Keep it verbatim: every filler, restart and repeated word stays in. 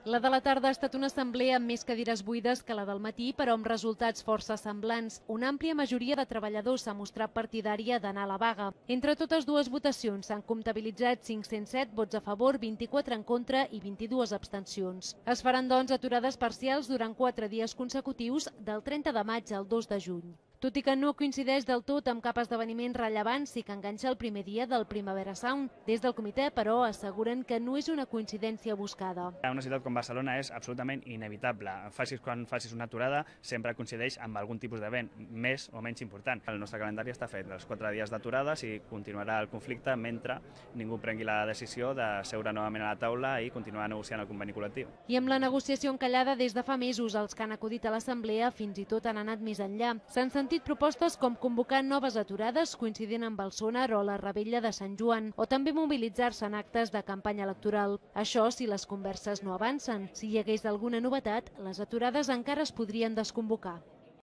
La de la tarda ha estat una assemblea amb més cadires buides que la del matí, però amb resultats força semblants. Una àmplia majoria de treballadors s'ha mostrat partidària d'anar a la vaga. Entre totes dues votacions s'han comptabilitzat cinc-cents set vots a favor, vint-i-quatre en contra i vint-i-dues abstencions. Es faran, doncs, aturades parcials durant quatre dies consecutius, del trenta de maig al dos de juny. Tot i que no coincideix del tot amb cap esdeveniment rellevant, sí que enganxa el primer dia del Primavera Sound. Des del comitè, però, asseguren que no és una coincidència buscada. Una ciutat com Barcelona és absolutament inevitable. Facis quan facis una aturada, sempre coincideix amb algun tipus d'event, més o menys important. El nostre calendari està fet dels quatre dies d'aturades i continuarà el conflicte mentre ningú prengui la decisió de seure novament a la taula i continuar negociant el conveni col·lectiu. I amb la negociació encallada des de fa mesos, els que han acudit a l'assemblea fins i tot han anat més enllà. S'han sentit propostes com convocar noves aturades coincidint amb el sonar o la revetlla de Sant Joan, o també mobilitzar-se en actes de campanya electoral. Això si les converses no avancen. Si hi hagués alguna novetat, les aturades encara es podrien desconvocar.